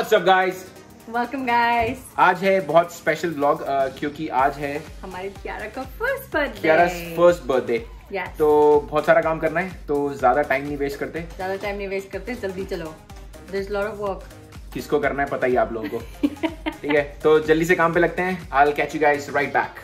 What's up guys? Welcome guys. आज है बहुत स्पेशल व्लॉग क्योंकि आज है हमारी कियारा का first birthday. Kiara's first birthday. Yes. तो बहुत सारा काम करना है, तो ज्यादा टाइम नहीं वेस्ट करते। जल्दी चलो। There's a lot of work. किसको करना है पता ही आप लोगों को। ठीक है, तो जल्दी से काम पे लगते हैं। I'll catch you guys right back.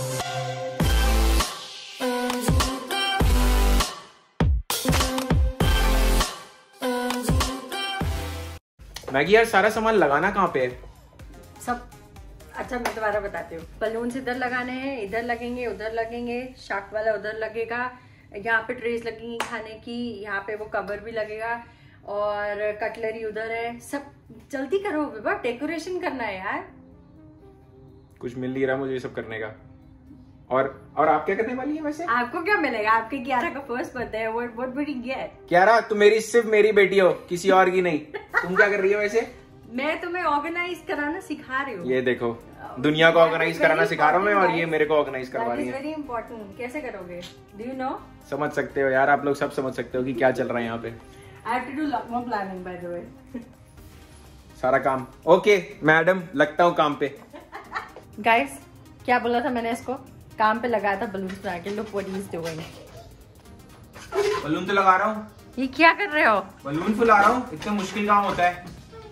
Maggie यार, सारा सामान लगाना कहाँ पे है? सब अच्छा, मैं दोबारा बताती हूँ। बलून्स इधर लगाने हैं, इधर लगेंगे, उधर लगेंगे, शार्क वाला उधर लगेगा, यहाँ पे ट्रेस लगेंगी खाने की, यहाँ पे वो कवर भी लगेगा और कटलरी उधर है। सब जल्दी करो बेबा, डेकोरेशन करना है यार। कुछ मिल नहीं रहा मुझे ये सब करने का। और आप क्या करने वाली है वैसे? आपको क्या मिलेगा? आपके कियारा का फर्स्ट बर्थडे है। What would you get? Kiara, तुम सिर्फ मेरी बेटी हो, किसी और की नहीं। तुम क्या कर रही हो वैसे? मैं तुम्हें ऑर्गेनाइज कराना सिखा रही हूँ। ये देखो, दुनिया को ऑर्गेनाइज कराना सिखा रहा हूँ मैं, और ये मेरे को ऑर्गेनाइज करवा रही है। Very important. कैसे करोगे? Do you know? समझ सकते हो यार, आप लोग सब समझ सकते हो कि क्या चल रहा है यहाँ पे। I have to do lot more planning by the way. सारा काम ओके मैडम, लगता हूँ काम पे। गाइस, क्या बोला था मैंने इसको? काम पे लगाया था बलून बना के। Look what he is doing. Balloon तो लगा रहा हूँ। ये क्या कर रहे हो? बलून फुला रहा हूँ, इतना मुश्किल काम होता है।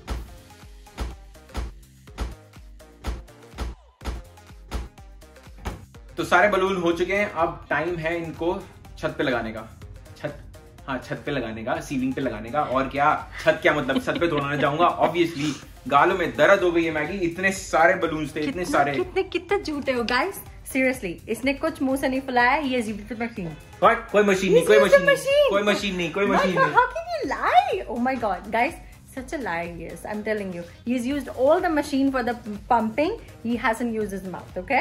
तो सारे बलून हो चुके हैं, अब टाइम है इनको छत पे लगाने का। छत पे लगाने का, सीलिंग पे लगाने का। और क्या छत, क्या मतलब छत पे तोड़ने जाऊंगा ऑब्वियसली। गालों में दर्द हो गई है मैगी, इतने सारे बलून्स थे, इतने सारे। कितने झूठे हो गाइस, सीरियसली। इसने कुछ मुंह से नहीं फुलाया। ये मशीन, कोई मशीन नहीं, कोई मशीन नहीं, कोई मशीन नहीं, कोई मशीन नहीं। How can you lie? Oh my god, guys, such a lie he is. I'm telling you, he's used all the machine for the pumping. He hasn't used his mouth. Okay.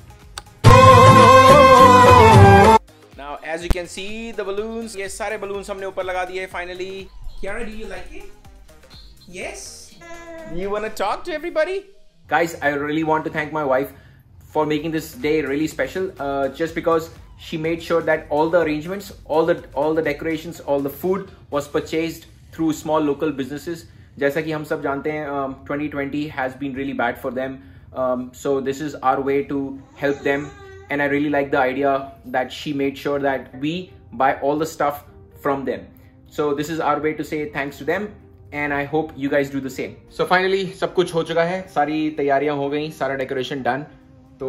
Now, as you can see, the balloons. ये सारे balloons हमने ऊपर लगा दिए finally. Kiara, do you like it? Yes. You wanna talk to everybody? Guys, I really want to thank my wife for making this day really special. Just because she made sure that all the arrangements, all the decorations, all the food was purchased through small local businesses. जैसा कि हम सब जानते हैं, 2020 has been really bad for them. So this is our way to help them. And I really like the idea that she made sure that we buy all the stuff from them. So this is our way to say thanks to them, and I hope you guys do the same. So finally सब कुछ हो चुका है, सारी तैयारियां हो गई, सारा डेकोरेशन डन। तो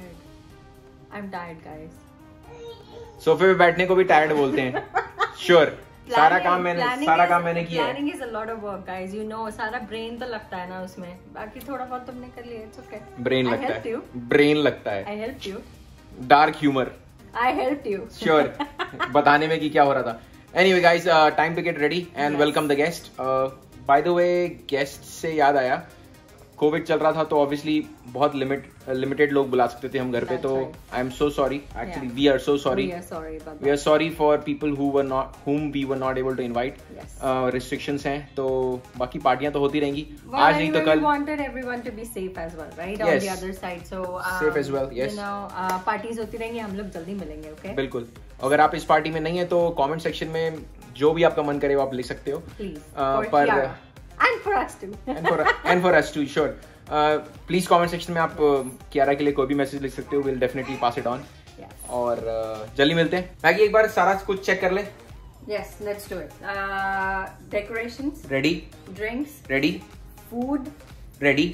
I'm tired guys. सोफे पे बैठने को भी टायर्ड बोलते हैं। Sure. सारा काम मैंने किया है। Planning is a lot of work guys, you know. सारा brain तो लगता है ना उसमें, बाकी थोड़ा बहुत तुमने कर लिया। It's okay. ब्रेन लगता है, ब्रेन लगता है। I helped you. Dark humour. I helped you. Sure. बताने में कि क्या हो रहा था। Anyway guys, time to get ready and welcome the guest. By the way, guest से याद आया, कोविड चल रहा था तो ऑब्वियसली बहुत लिमिटेड लोग बुला सकते थे हम घर पे। तो I am so sorry, actually we are so sorry. We are sorry for people whom we were not able to invite. Restrictions हैं, तो बाकी पार्टियां तो होती रहेंगी। आज नहीं तो कल। We wanted everyone to be safe as well, right? On the other side, so safe as well. Yes. You know, parties होती रहेंगी, हम लोग जल्दी मिलेंगे, okay? बिल्कुल। अगर आप इस पार्टी में नहीं है तो कमेंट सेक्शन में जो भी आपका मन करे वो आप लिख सकते हो। Please. And for us too. and for us too, sure. Please comment section में आप कियारा के लिए कोई भी मैसेज लिख सकते हो। We'll definitely pass it on. Yes. और जल्दी मिलते हैं। मैगी, एक बार सारा कुछ चेक कर ले। Yes, let's do it. Decorations. Ready. Drinks. Ready. Food. Ready.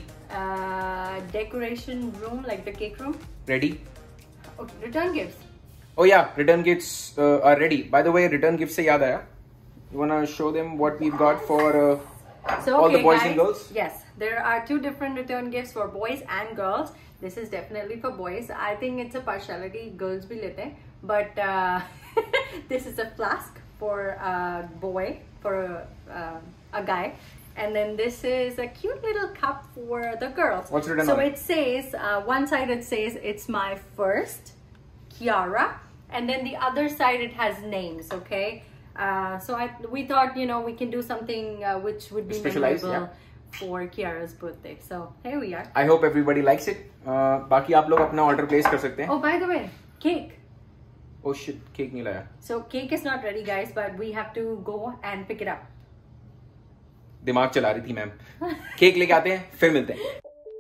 Decoration room, like the cake room. Ready. Okay, return gifts. Oh yeah, return gifts are ready. By the way, return gifts से याद आया, you wanna show them what we've got for all the boys and girls? Yes, there are two different return gifts for boys and girls. This is definitely for boys. I think it's a partiality, girls भी लेते हैं, but this is a flask for a boy, for a guy. And then this is a cute little cup for the girls. What's written on it? So it says, one side it says, it's my first, Kiara. And then the other side it has names, okay? So we thought, you know, we can do something which would be memorable for Kiara's birthday. So here we are. I hope everybody likes it. बाकी आप लोग अपना order place कर सकते हैं। Oh, by the way, cake. Oh shit, cake नहीं लाया। So cake is not ready, guys, but we have to go and pick it up. दिमाग चला रही थी मैम। केक लेके आते हैं, फिर मिलते हैं।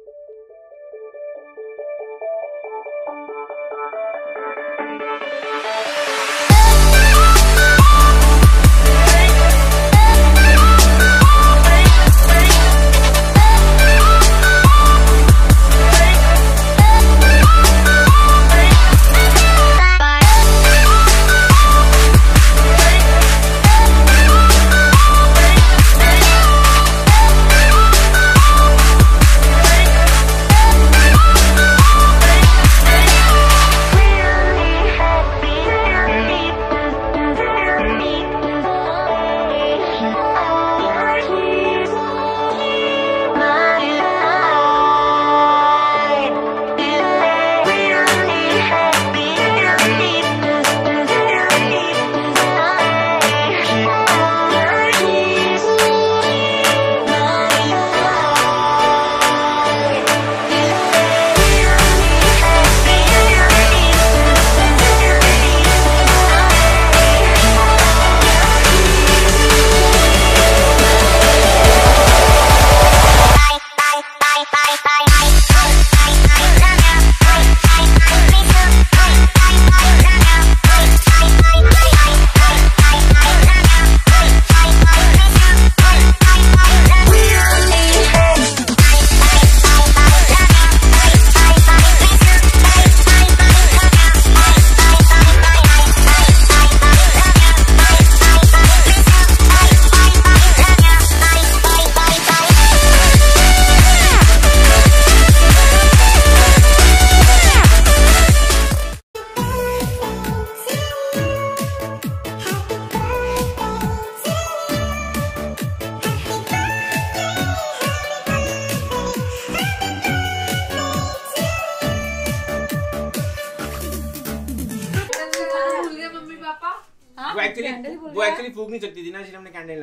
वो एक्चुअली फूक नहीं सकती थी ना, इसलिए हमने कैंडल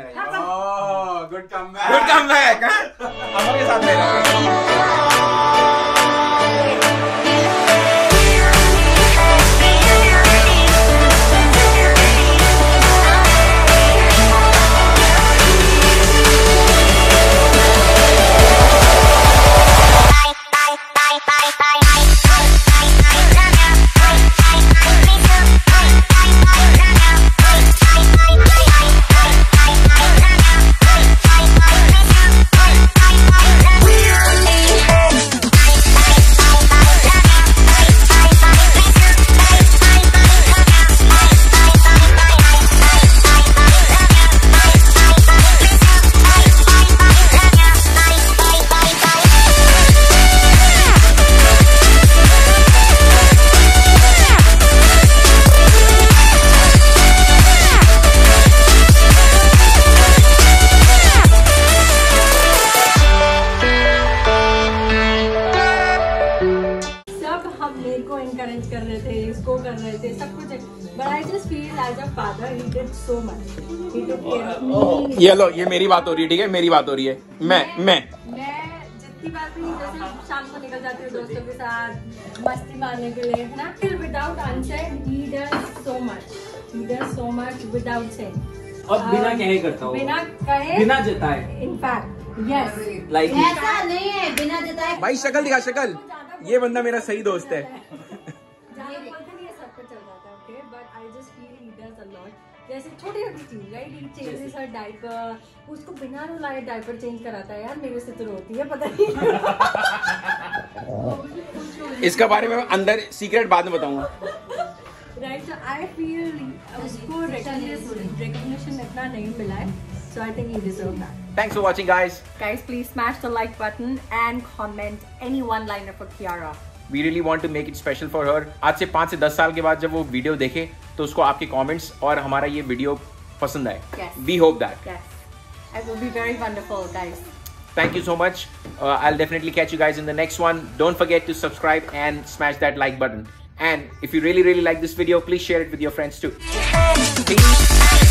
लगाई। Good comeback, good comeback. हमारे साथ encourage कर रहे थे, इसको कर रहे थे, सब कुछ, but I just feel as a father he did so much. He took care of me. ये लो, ये मेरी बात हो रही है, ठीक है, मेरी बात हो रही है। मैं जितनी बार भी जैसे शाम को निकल जाती हूँ दोस्तों के साथ मस्ती मारने के लिए, ना, without unsaid he does so much. He does so much without saying. और बिना कहे करता हूँ, बिना कहे, बिना जताए। In fact, yes. Like ऐसा नहीं है, बिना जताए। भाई शक्ल दिखा, शक्ल। ये बंदा मेरा सही दोस्त है। जैसे छोटी छोटी चीज, right, he changes her diaper, उसको बिना रुलाए डायपर चेंज कराता है यार, मेरे से तो रोती है, पता नहीं। इसका बारे में अंदर सीक्रेट बाद में बताऊंगा। राइट, सो आई फील उसको रिकॉग्निशन इतना नहीं मिला है, so I think he deserves that. Thanks for watching, guys. Guys, please smash the like button and comment any one-liner for Kiara. We really want to make it special for her. आज से 5 से 10 साल के बाद जब वो video देखे तो उसको आपके कमेंट्स और हमारा ये वीडियो पसंद आए. Yes. We hope that. Yes. It will be very wonderful, guys. Thank you so much. I'll definitely catch you guys in the next one. Don't forget to subscribe and smash that like button. And if you really like this video, please share it with your friends too. Peace.